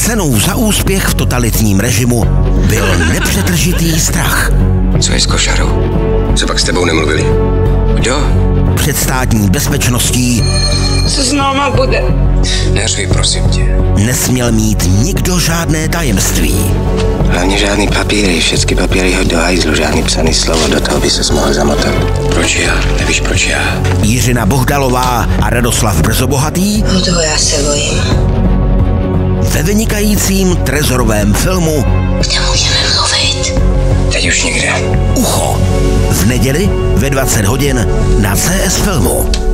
Cenou za úspěch v totalitním režimu byl nepřetržitý strach. Co je s košarou? Co pak s tebou nemluvili? Kdo? Před státní bezpečností Co s náma bude? Neřvi, prosím tě. nesměl mít nikdo žádné tajemství. Hlavně žádný papíry, všechny papíry hoď do hajzlu, žádný psaný slovo, do toho by se mohl zamotat. Proč já? Nevíš, proč já? Jiřina Bohdalová a Radoslav Brzobohatý No toho já se bojím. ve vynikajícím trezorovém filmu Kde můžeme mluvit? Teď už někde. Ucho. V neděli ve 20 hodin na CS Filmu.